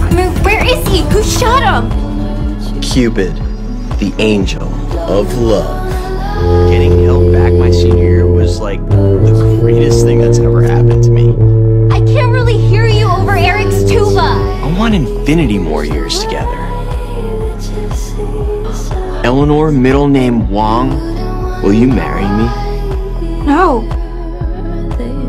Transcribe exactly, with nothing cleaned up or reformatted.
I mean, where is he? Who shot him? Cupid, the angel of love. Getting held back my senior year was like the greatest thing that's ever happened to me. I can't really hear you over Eric's tuba. I want infinity more years together. Eleanor, middle name Wong, will you marry me? No.